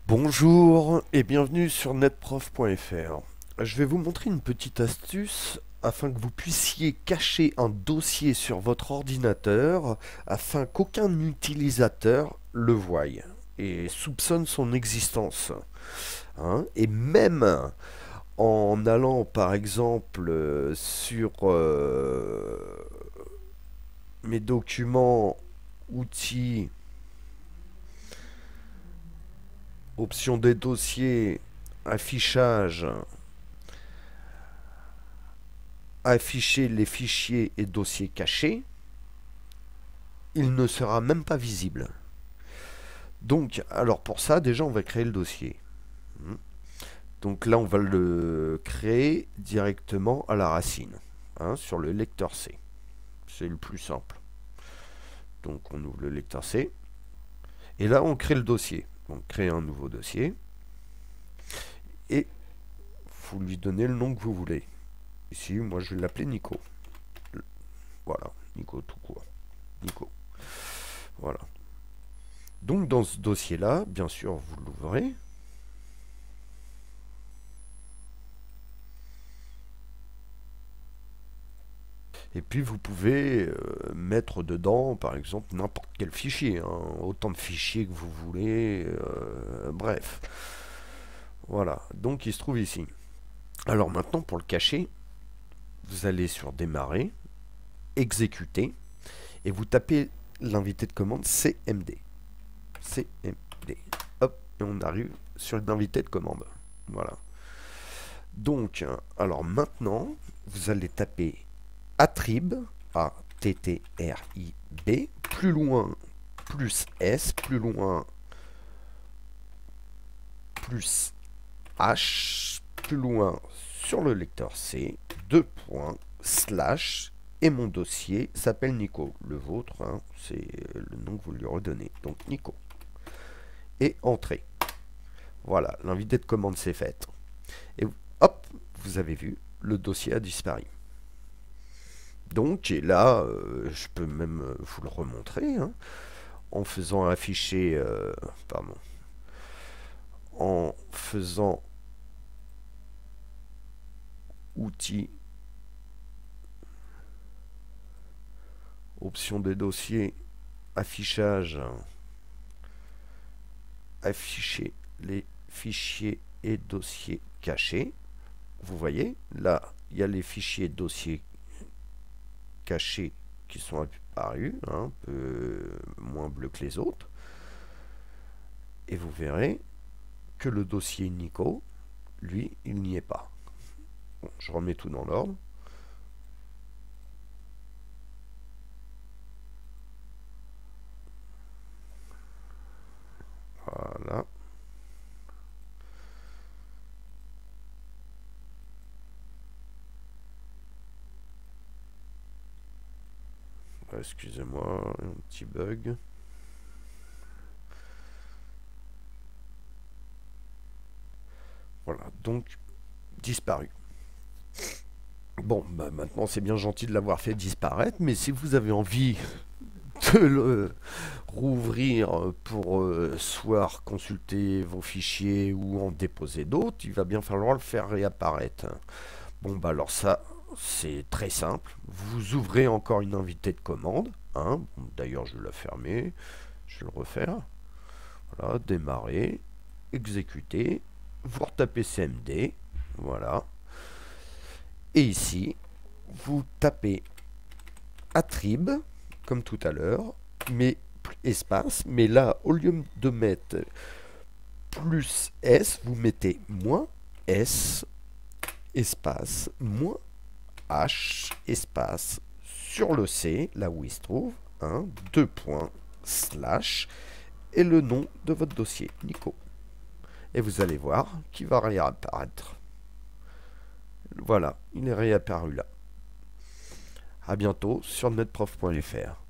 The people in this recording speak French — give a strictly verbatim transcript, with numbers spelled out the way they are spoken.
Bonjour et bienvenue sur netprof point F R. Je vais vous montrer une petite astuce afin que vous puissiez cacher un dossier sur votre ordinateur afin qu'aucun utilisateur le voie et soupçonne son existence. Hein. Et même en allant par exemple euh, sur euh, mes documents, outils, options des dossiers, affichage, afficher les fichiers et dossiers cachés, il ne sera même pas visible. Donc, alors pour ça, déjà, on va créer le dossier. Donc là, on va le créer directement à la racine, hein, sur le lecteur C. C'est le plus simple. Donc, on ouvre le lecteur C. Et là, on crée le dossier. Donc, créer un nouveau dossier. Et vous lui donnez le nom que vous voulez. Ici, moi, je vais l'appeler Nico. Voilà, Nico tout court. Nico. Voilà. Donc, dans ce dossier-là, bien sûr, vous l'ouvrez. Et puis, vous pouvez euh, mettre dedans, par exemple, n'importe quel fichier. Hein, autant de fichiers que vous voulez. Euh, bref. Voilà. Donc, il se trouve ici. Alors, maintenant, pour le cacher, vous allez sur Démarrer, Exécuter, et vous tapez l'invité de commande C M D. C M D. Hop, et on arrive sur l'invité de commande. Voilà. Donc, alors maintenant, vous allez taper attrib, A T T R I B, plus loin, plus S, plus loin, plus H, plus loin sur le lecteur C, deux points, slash, et mon dossier s'appelle Nico. Le vôtre, hein, c'est le nom que vous lui redonnez. Donc Nico. Et entrée. Voilà, l'invité de commande s'est faite. Et hop, vous avez vu, le dossier a disparu. Donc, et là, euh, je peux même vous le remontrer, hein, en faisant afficher, euh, pardon, en faisant outils, option des dossiers, affichage, afficher les fichiers et dossiers cachés. Vous voyez, là, il y a les fichiers dossiers cachés qui sont apparus, hein, un peu moins bleu que les autres. Et vous verrez que le dossier Nico, lui, il n'y est pas. Bon, je remets tout dans l'ordre. Voilà. Excusez-moi, un petit bug. Voilà, donc disparu. Bon, bah maintenant c'est bien gentil de l'avoir fait disparaître, mais si vous avez envie de le rouvrir pour euh, soit consulter vos fichiers ou en déposer d'autres, il va bien falloir le faire réapparaître. Bon, bah alors ça, c'est très simple. Vous ouvrez encore une invitée de commande. Hein. Bon, d'ailleurs, je vais la fermer. Je vais le refaire. Voilà, démarrer, exécuter. Vous retapez C M D. Voilà. Et ici, vous tapez attrib, comme tout à l'heure, mais espace. Mais là, au lieu de mettre plus S, vous mettez moins S, espace, moins H, espace, sur le C, là où il se trouve, hein, deux points, slash, et le nom de votre dossier, Nico. Et vous allez voir qu'il va réapparaître. Voilà, il est réapparu là. A bientôt sur netprof point F R.